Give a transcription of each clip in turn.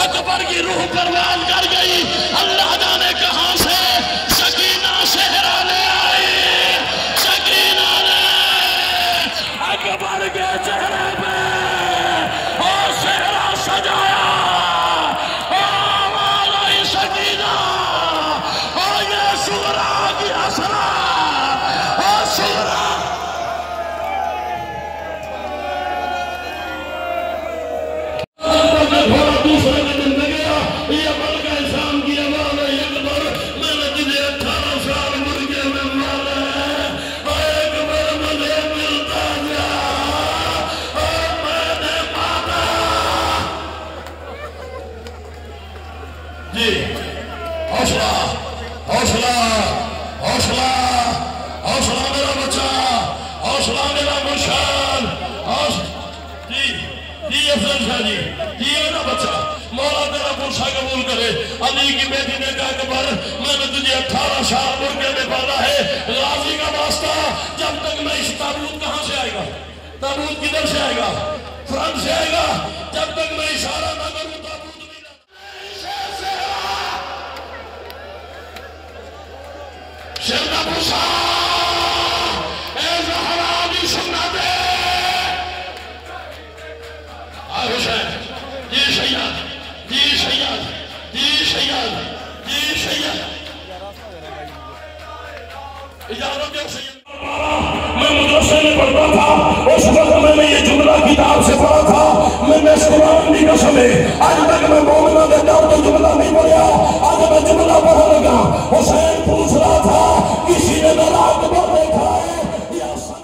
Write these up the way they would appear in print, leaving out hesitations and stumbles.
अकबर की रूह परवान कर गई। अल्लाह जाने कहां से सकीना सेहरा ले आई। सकीना ने अकबर के चेहरे पे और सेहरा सजाया। सकीना और ये सुगरा की असरा और सुगरा थोड़ा दूसरे का दिन गया। ये बल का इंसान किया वाला अकबर मैंने तुझे 18 साल मुर्गे में मारा है और अकबर मुझे मिलता जा और मैंने पाता। जी हौसला हौसला हौसला हौसला मेरा बच्चा, हौसला मेरा मुशाल। जी अफजल शाह जी, जी मेरा बच्चा, मौला तेरा पुरसा कबूल करे। अली की बेटी ने कहा अकबर मैंने तुझे 18 साल मुर्गे में पाला है। गाजी का वास्ता, जब तक मैं इस ताबूत कहां से आएगा, ताबूत किधर से आएगा, फ्रंट से आएगा। जब तक मैं इशारा ना करूं ताबूत नहीं ना। शेरना पुरसा सुनना दे हुसैन जी सैयद जी सैयद जी सैयद जी सैयद इजाजत दो सैयद। मैं मदरसे में पढ़ता था, उस वक्त मैंने ये जुमला किताब से पढ़ा था। मैंने कुरान की कसम है आज तक मैं मोमिना के नाम तो जुमला नहीं पढ़ा। आज मैं जुमला पढ़ने लगा। हुसैन पूछ रहा था किसी ने मेरा अकबर देखा है या सुना।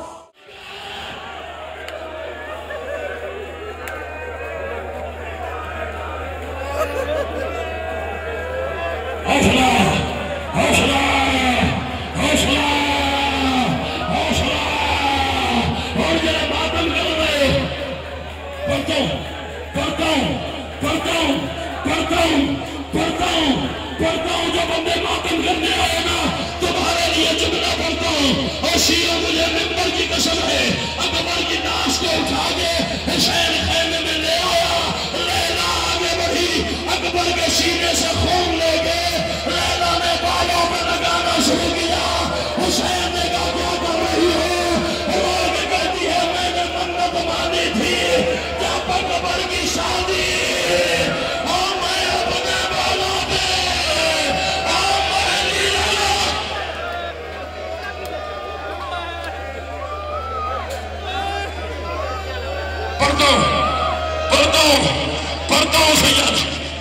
हौसला हौसला हौसला हौसला और जरा मातम कर रहे करता हूं करता हूं करता हूं करता हूं करता हूं करता हूं। जो बंदे मातम करने आए ना तुम्हारे लिए जुमला पढ़ता हूं। और शीरों मुझे मिंबर की कसम है अकबर की नाश को उठा के हुसैन खैमे में ले आया। लैला आगे बढ़ी, अकबर के सीने से खून लेके लैला ने बालों में लगाना शुरू किया। हुसैन ने कहा क्या कर रही हो? रोज कहती है मैंने मन्नत मानी थी जब अकबर की शादी और मैं अपने बालों पे और मैं लीला पढ़ता हूं पढ़ता हूं पढ़ता हूं सैयद।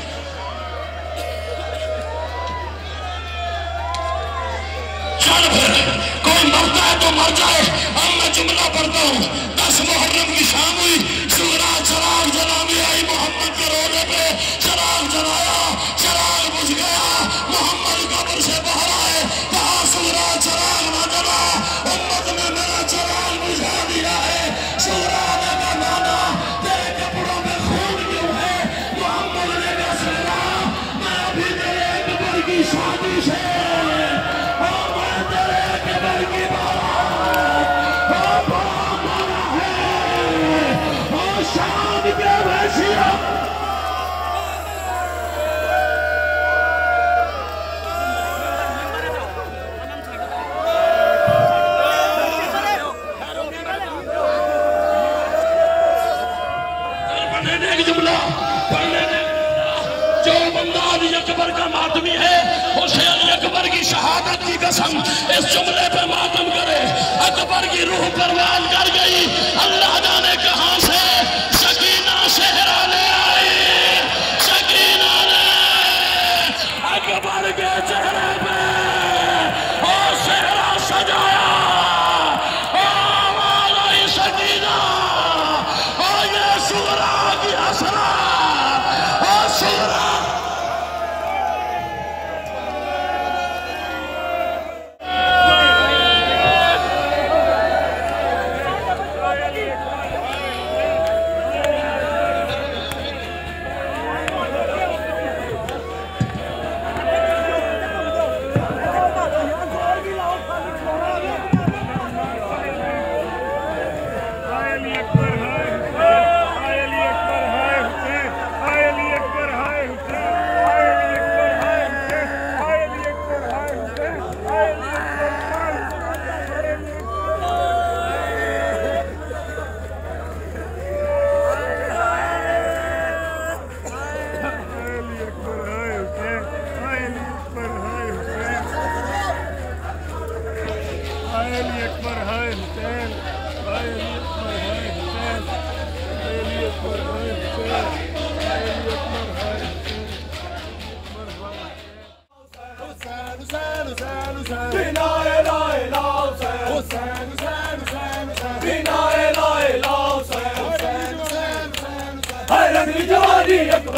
चल फिर कोई मरता है तो मर जाए। अब मैं जुमला पढ़ता हूं। 10 मुहर्रम की शाम हुई, सुगरा चराग जलाने आई मोहम्मद के रोने पे। चराग जलाया, चराग बुझ गया। मोहम्मद कब्र से बाहर आए, कहा सुगरा चराग ना जला, उम्मत ने मेरा चराग बुझा दिया है। सुगरा ने कहा नाना तेरे कपड़ों में खून क्यों है? मोहम्मद ने कहा सुगरा मैं अभी तेरे अकबर की शादी से और मैं तेरे अकबर की बारात और बड़ा मारा है और शाम के वैसिया जुमला पढ़ने दे। जो बंदा अली अकबर का मातमी है उसे अली अकबर की शहादत की कसम इस जुमले पे मातम करे। अकबर की रूह परवान कर गई। अल्लाह जाने कहां से सकीना सेहरा ले आई। सकीना ने अकबर के चेहरे पे और सेहरा सजाया। सकीना और ये सुगरा की असरा और सुगरा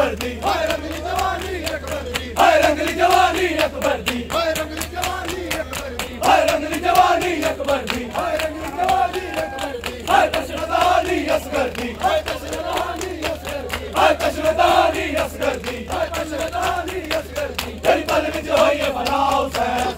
अकबर दी, हाय रंगली जवानी अकबर दी, हाय रंगली जवानी अकबर दी, हाय रंगली जवानी अकबर दी, हाय रंगली जवानी अकबर दी, हाय रंगली जवानी अकबर दी, हाय तशरदानी असगर दी, हाय तशरदानी असगर दी, हाय तशरदानी असगर दी, हाय तशरदानी असगर दी, तेरी पल विच होई है भला हुसैन।